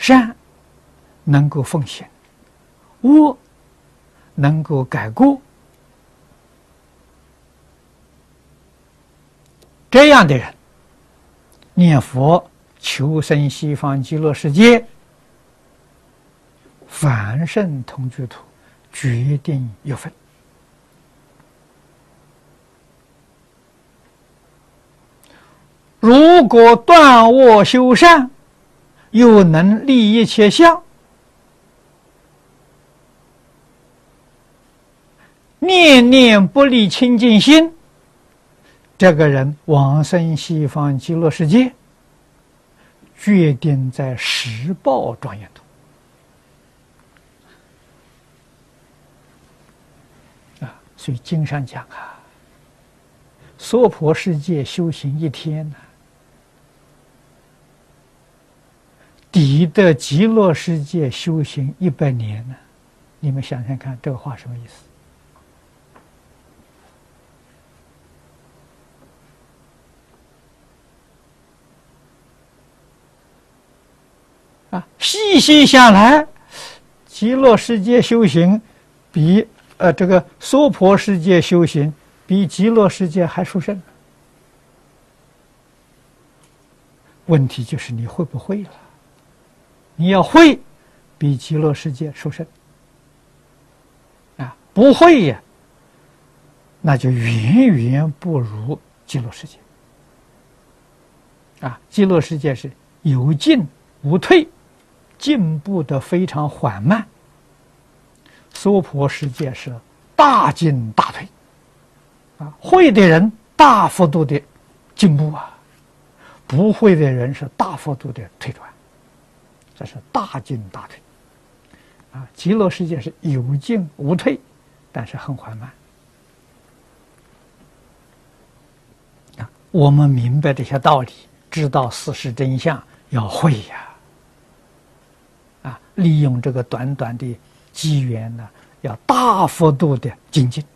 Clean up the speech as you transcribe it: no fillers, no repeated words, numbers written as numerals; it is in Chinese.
善能够奉行，恶能够改过，这样的人念佛求生西方极乐世界，凡圣同居土决定有份。如果断恶修善，又能利一切相，念念不离清净心，这个人往生西方极乐世界，决定在十报庄严土。所以经上讲娑婆世界修行一天抵得极乐世界修行100年呢。你们想想看，这个话什么意思？细细想来，极乐世界修行比这个娑婆世界修行比极乐世界还殊胜。问题就是你会不会了？你要会，比极乐世界殊胜。不会呀，那就远远不如极乐世界。极乐世界是有进无退，进步的非常缓慢。娑婆世界是大进大退。会的人大幅度的进步不会的人是大幅度的退转，这是大进大退。极乐世界是有进无退，但是很缓慢。我们明白这些道理，知道事实真相，要会利用这个短短的机缘要大幅度的精进。